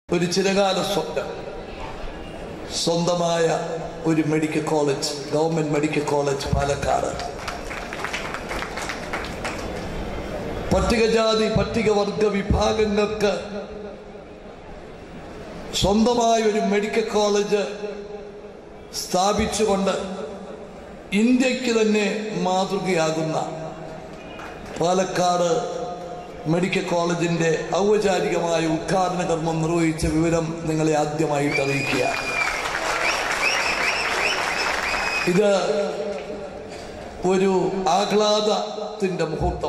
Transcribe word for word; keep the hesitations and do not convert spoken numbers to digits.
ഒരു ചിരകാല സ്വപ്നം, സ്വന്തമായ ഒരു medical college, government medical college Palakkad. പട്ടികജാതി പട്ടികവർഗ വിഭാഗങ്ങൾക്ക് സ്വന്തമായ ഒരു മെഡിക്കൽ കോളേജ് സ്ഥാപിച്ചുകൊണ്ട് ഇന്ത്യക്ക് തന്നെ മാതൃകയാകുന്ന പാലക്കാട് മെഡിക്കൽ കോളേജിന്റെ ഔപചാരികമായ ഉദ്ഘാടന കർമ്മം നിർവഹിച്ച വിവരം നിങ്ങളെ ആദ്യമായിട്ട് അറിയിക്കുക. ഇത് ഒരു ആഹ്ലാദത്തിന്റെ മുഹൂർത്തം.